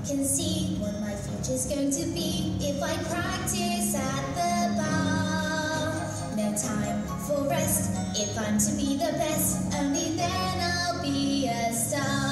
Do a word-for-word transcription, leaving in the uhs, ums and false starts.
can see what my future's going to be if I practice at the bar. No time for rest if I'm to be the best, only then I'll be a star.